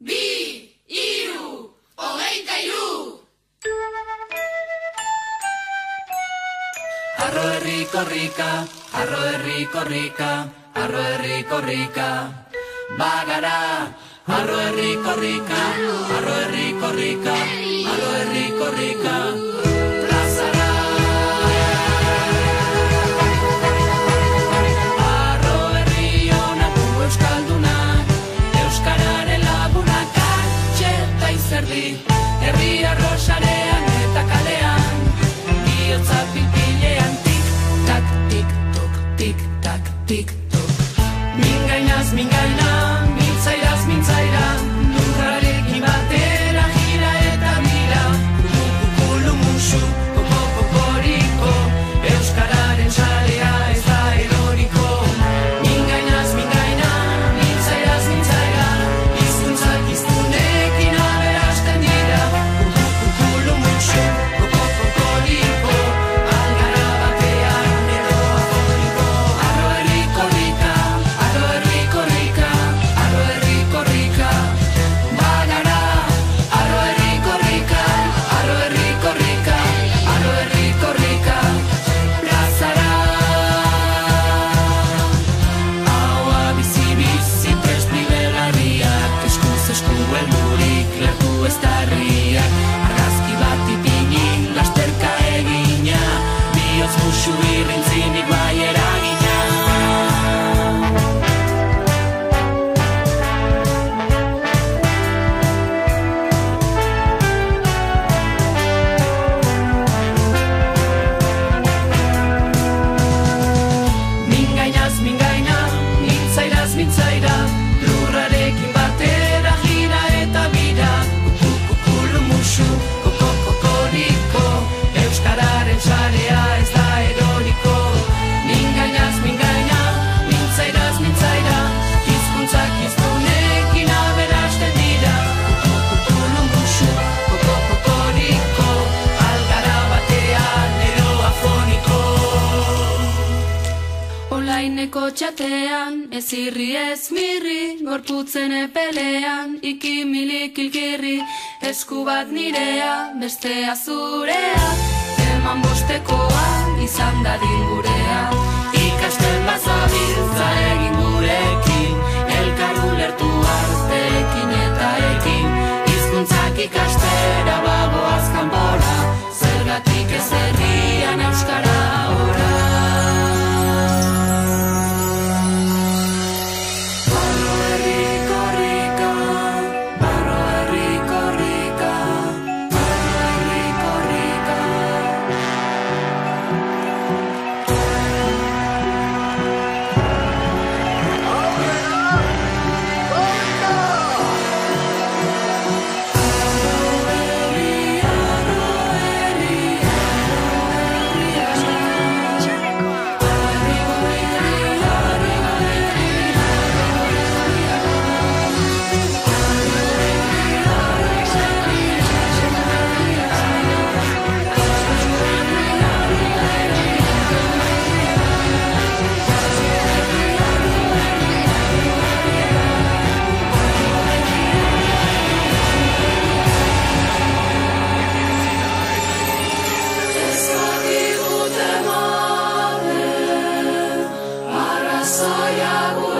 Arro herriko rika, arro herriko rika, arro herriko rika, bagara. Arro herriko rika, arro herriko rika, arro herriko rika, plazara. Arro herri honako euskaldunak, euskararen lagunak atxeta izerdi, herri arrosarean eta kalean, bihotza pilpilean tik-tak, tik-tok, tik-tak, tik-tok. Mingainaz, mingaina, mintzairaz, mintzaira, lurrarekin batera gira eta mira, kukukulu musu, kokokoriko, euskararen txalea ez da eroriko. Mingainaz, mingaina, mintzairaz, mintzaira, hizkuntzak hiztunekin aberasten dira, kukukulu musu, kokokoriko, algara batean edo afoniko. Arro herriko rika, arro herriko rika, arro herriko rika, bagara. Arro herriko rika, arro herriko rika, arro herriko rika, plazara. Haua bizi-bizi prest nibelarriak, eskuz esku heldurik lertu ez darriak, argazki bat ipini, lasterka egina, bihotz musu irrintzinik bai eragina. Mingainaz, mingaina, mintzairaz, mintzaira, lurrarekin batera gira eta bira, kukukulu musu, kokokoriko, euskararen txarea ez da eroriko. Mingainaz, mingaina, mintzairaz, mintzaira, hizkuntzak hiztunekin aberasten dira, kukukulu musu, kokokoriko, algara batean edo afoniko. Olaineko txatean, ez irri ez mirri, gorputzen epelean, ikimilik ilkirri, esku bat nirea, bestea zurea, eman bostekoa, izan dadin gurea. Ikasten bazabiltza egin gurekin, elkar ulertu arteekin eta ekin, hizkuntzak ikastera bagoaz kanpora, zergatik ez herrian euskara ora. Arro herriko rika, arro herriko rika, arro herriko rika. Arrazoia